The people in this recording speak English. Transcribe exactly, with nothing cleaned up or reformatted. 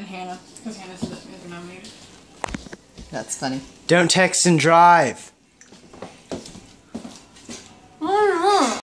and Hannah, because Hannah said that we were nominated. That's funny. Don't text and drive.